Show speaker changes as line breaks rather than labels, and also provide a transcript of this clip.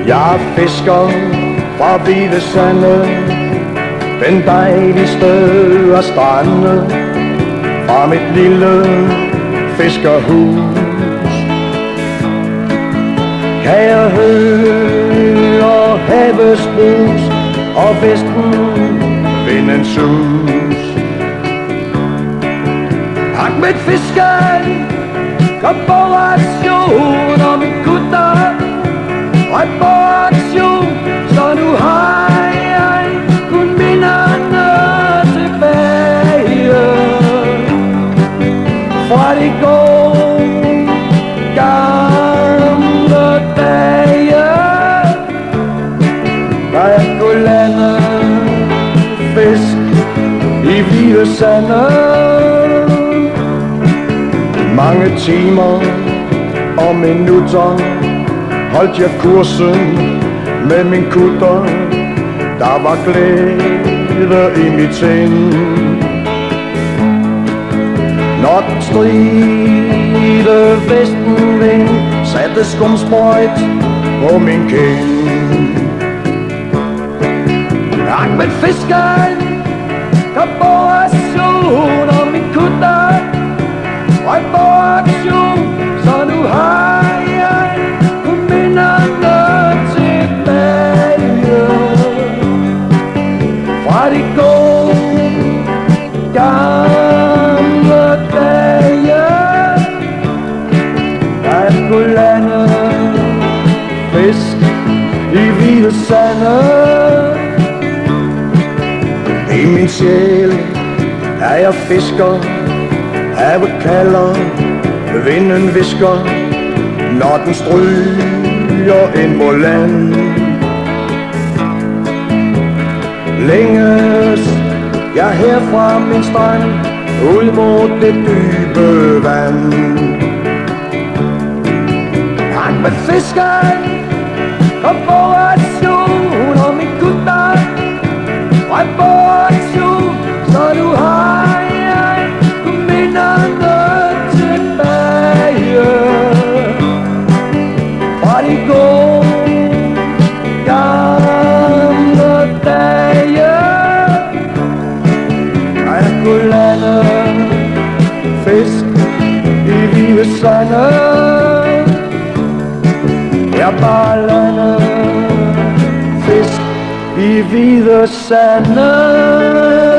Jeg er fisker fra Hvide Sande, den dejligste af strande, fra mit lille fiskerhus. Kan jeg høre havets brus og vesten vindens sus. Hak med fisken, kom på aktion, og min kutter og på aktion, så nu har jeg kun minderne tilbage fra de gode gamle dage, da jeg kunne lande fisk i Hvide Sande. Mange timer og minutter holdt jeg kursen med min kutter. Der var glæde i mit sind, når den stride vestenvind satte skumsprøjt på min kind. Hak med fisken, kom på aktion, og min kutter og på aktion, så nu har jeg kun minderne tilbage fra de gode gamle dage, da jeg kunne lande fisk i Hvide Sande. I min sjæl er jeg fisker, havet kalder, vinden visker, når den stryger ind mod land. Længes jeg herfra min strand, ud mod det dybe vand. Hak med fisken, kom på aktion, og min kutter og på aktion, så nu har jeg kun minderne tilbage fra de gode gamle dage, da jeg kunne lande fisk i Hvide Sande. Jeg bare lande fisk i Hvide Sande.